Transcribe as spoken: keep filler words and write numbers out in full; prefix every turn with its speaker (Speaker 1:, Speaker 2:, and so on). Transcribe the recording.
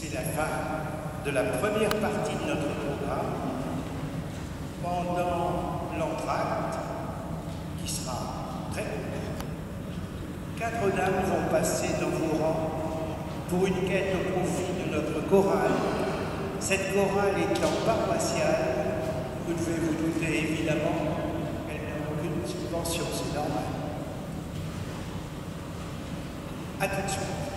Speaker 1: c'est la fin de la première partie de notre programme. Pendant l'entracte, qui sera très court, quatre dames vont passer dans vos rangs pour une quête au profit de notre chorale. Cette chorale étant paroissiale, vous devez vous douter évidemment qu'elle n'a aucune subvention, c'est normal. À tout de suite.